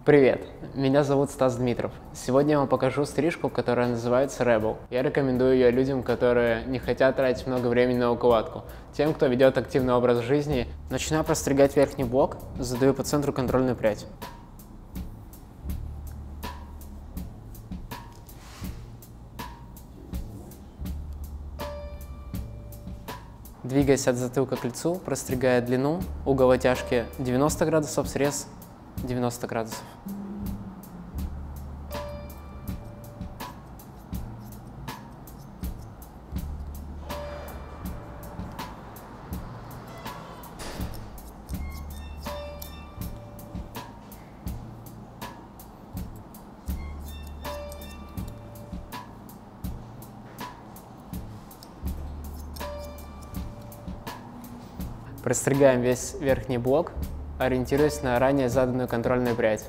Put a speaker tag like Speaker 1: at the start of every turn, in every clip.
Speaker 1: Привет, меня зовут Стас Дмитров. Сегодня я вам покажу стрижку, которая называется Rebel. Я рекомендую ее людям, которые не хотят тратить много времени на укладку. Тем, кто ведет активный образ жизни. Начинаю простригать верхний блок, задаю по центру контрольную прядь. Двигаясь от затылка к лицу, простригая длину, угол оттяжки 90 градусов, срез 90 градусов. Простригаем весь верхний блок, ориентируясь на ранее заданную контрольную прядь.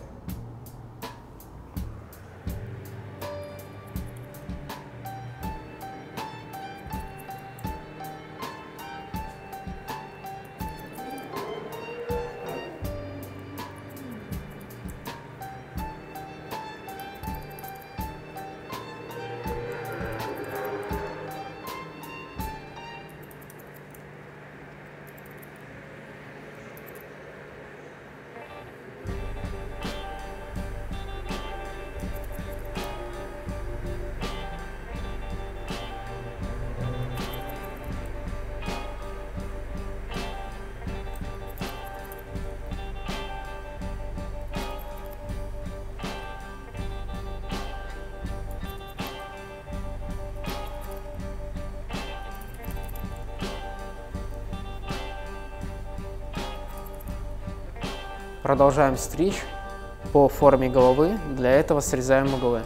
Speaker 1: Продолжаем стричь по форме головы, для этого срезаем углы.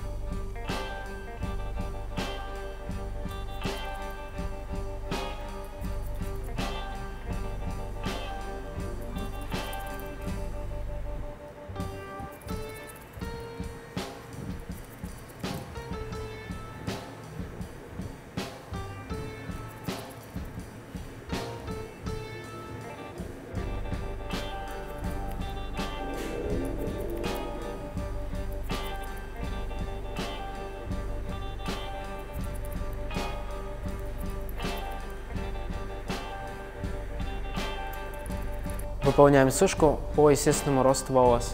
Speaker 1: Выполняем сушку по естественному росту волос.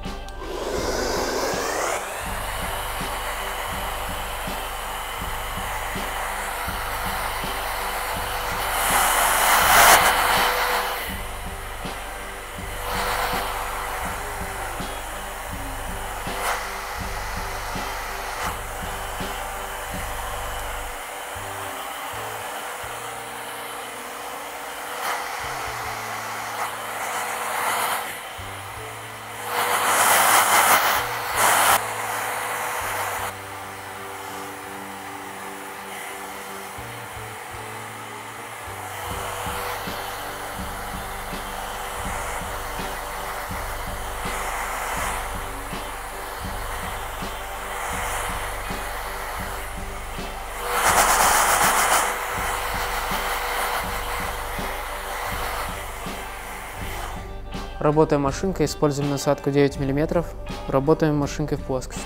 Speaker 1: Работаем машинкой, используем насадку 9 мм, работаем машинкой в плоскости.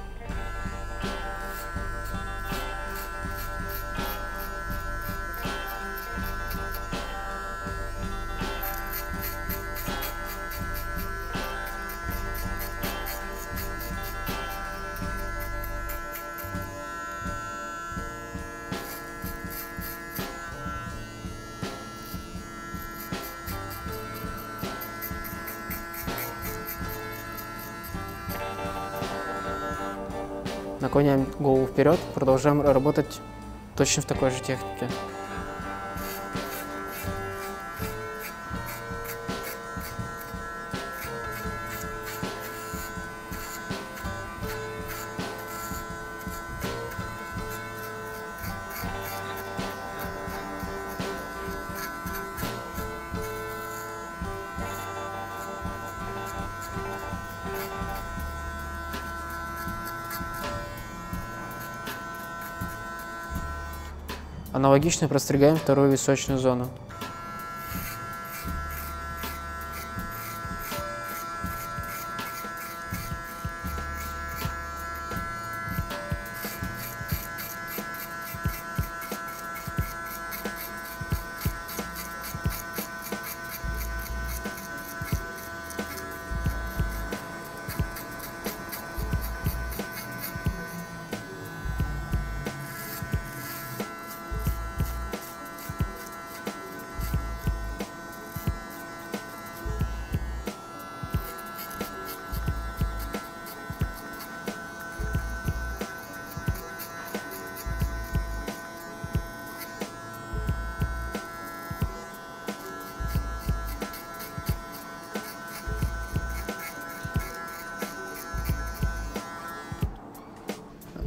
Speaker 1: Наклоняем голову вперед, продолжаем работать точно в такой же технике. Аналогично простригаем вторую височную зону.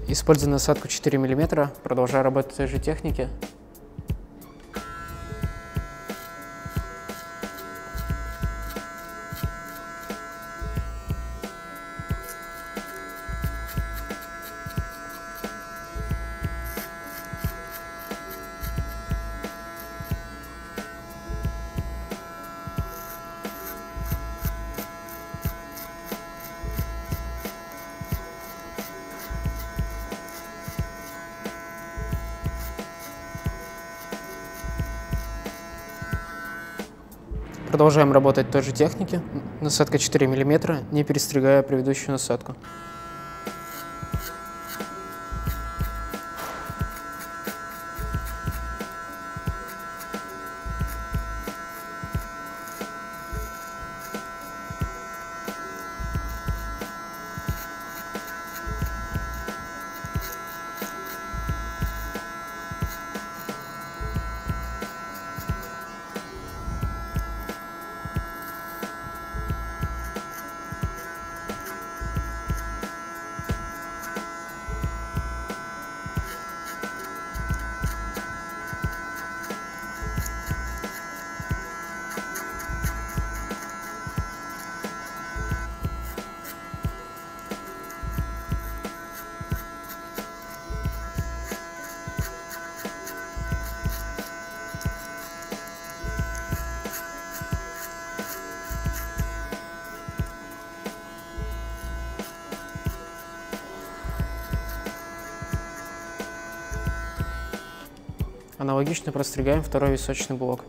Speaker 1: Используя насадку 4 мм, продолжаю работать в той же технике. Продолжаем работать в той же технике. Насадка 4 мм, не перестригая предыдущую насадку. Аналогично простригаем второй височный блок.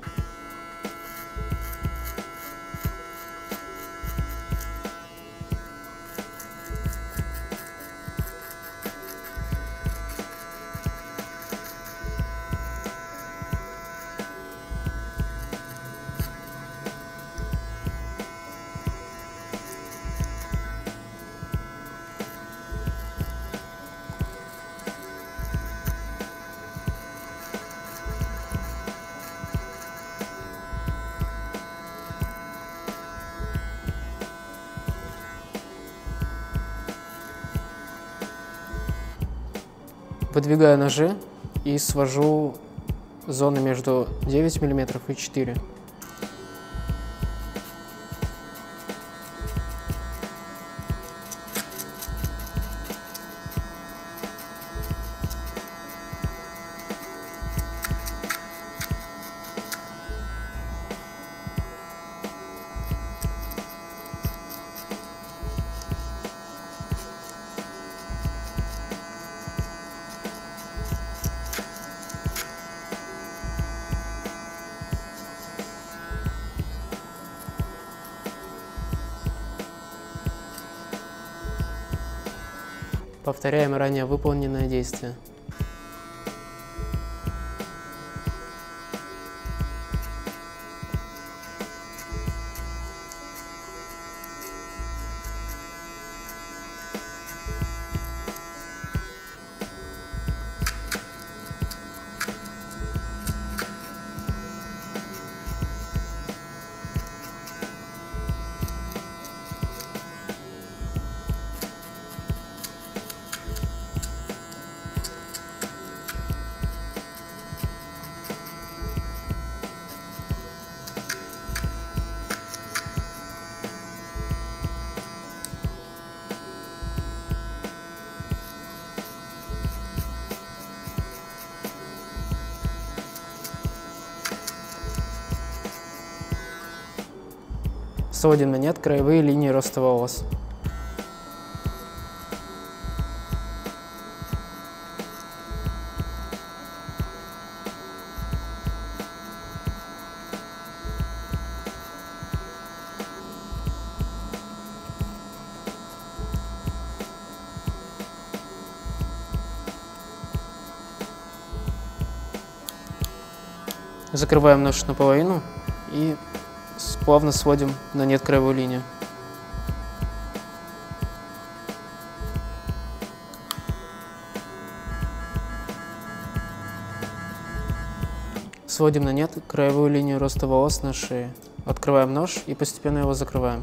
Speaker 1: Выдвигаю ножи и свожу зоны между 9 мм и 4 мм. Повторяем ранее выполненное действие. Сводим на нет краевые линии роста волос. Закрываем нож наполовину и плавно сводим на нет краевую линию. Сводим на нет краевую линию роста волос на шее. Открываем нож и постепенно его закрываем.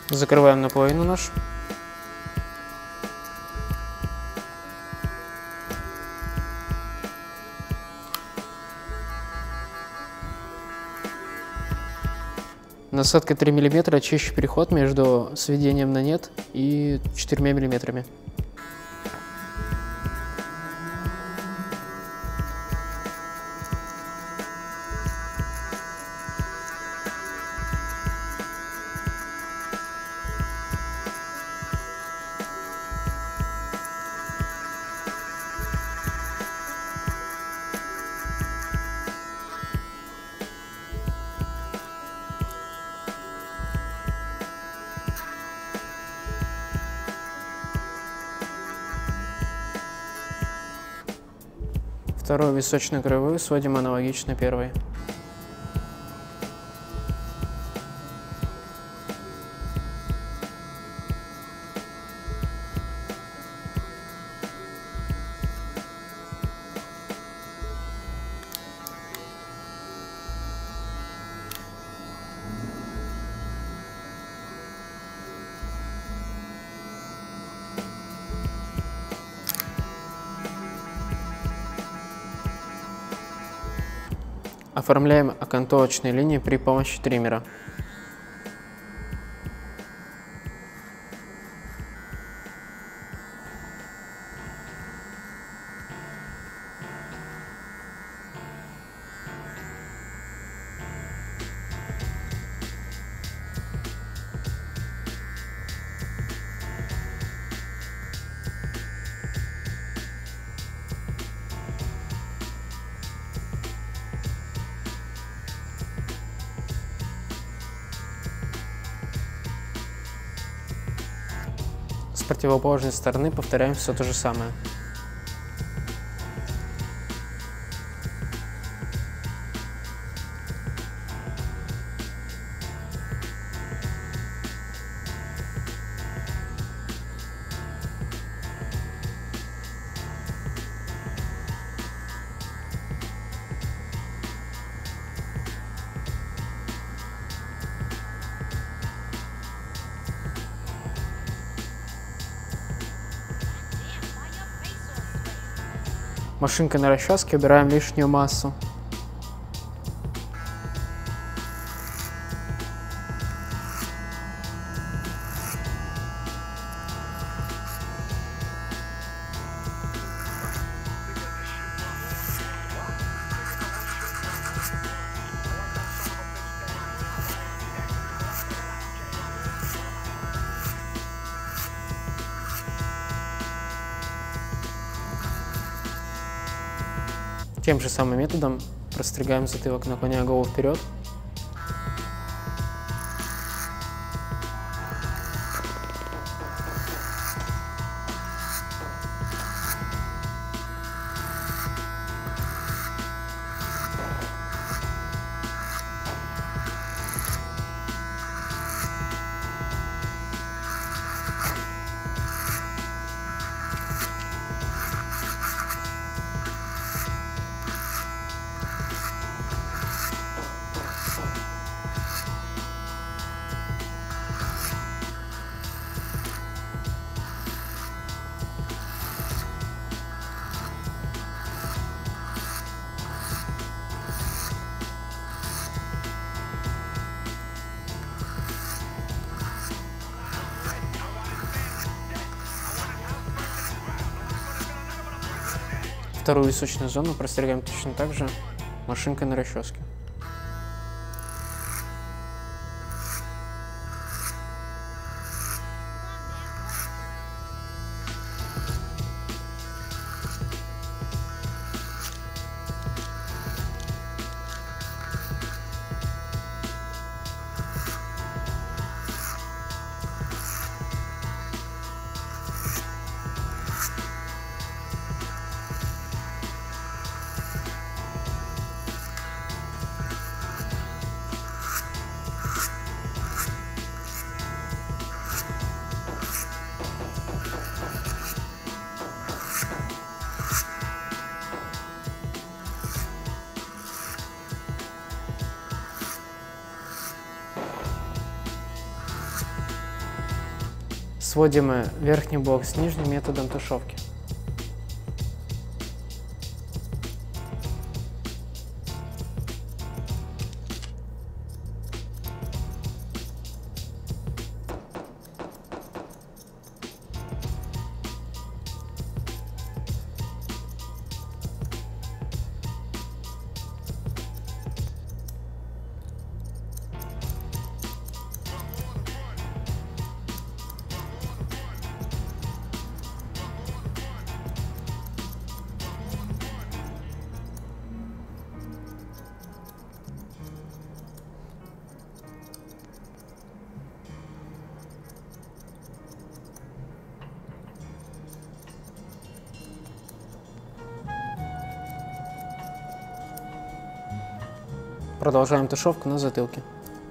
Speaker 1: Закрываем наполовину наш. Насадка 3 мм чище переход между сведением на нет и 4 мм. Вторую височную кривую сводим аналогично первой. Оформляем окантовочные линии при помощи триммера. С противоположной стороны повторяем все то же самое. Машинкой на расческе убираем лишнюю массу. Тем же самым методом простригаем затылок, наклоняя голову вперед. Вторую височную зону простригаем точно так же машинкой на расческе. Сводим верхний блок с нижним методом тушевки. Продолжаем тушевку на затылке.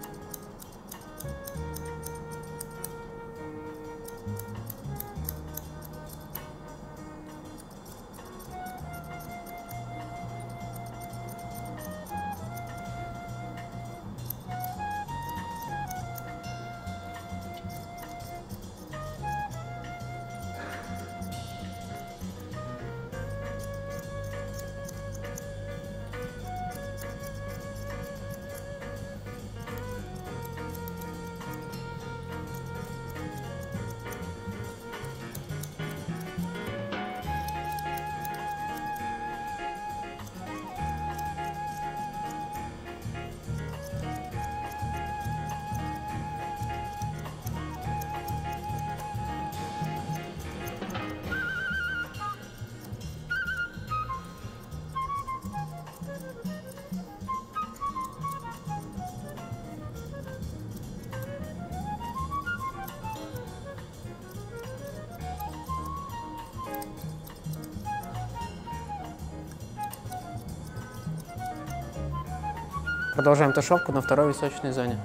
Speaker 1: Продолжаем тушевку на второй височной зоне.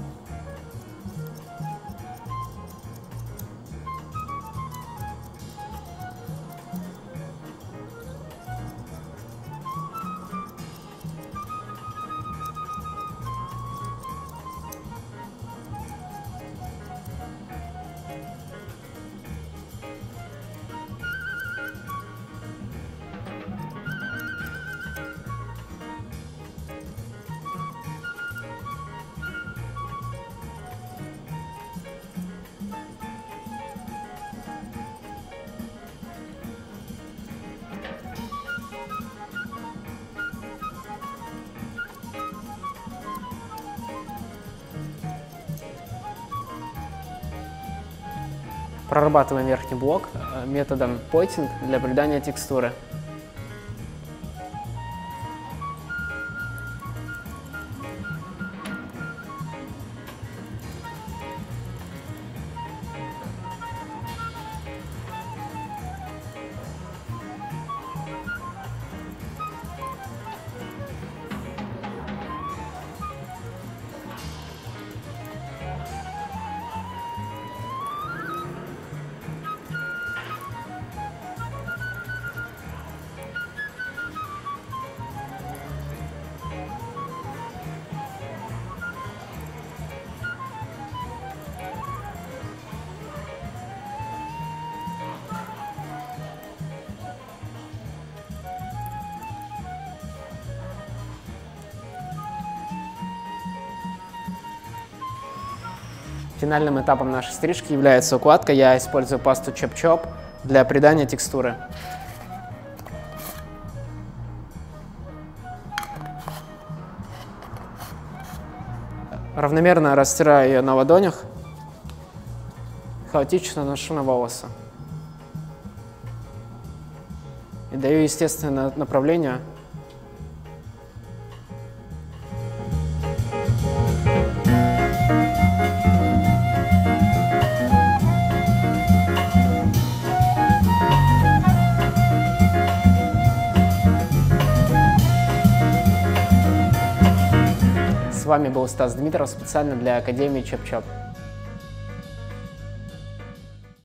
Speaker 1: Прорабатываем верхний блок методом пойтинг для придания текстуры. Финальным этапом нашей стрижки является укладка. Я использую пасту Chop Chop для придания текстуры. Равномерно растираю ее на ладонях, хаотично наношу на волосы. И даю естественное направление. С вами был Стас Дмитров специально для Академии Chop Chop.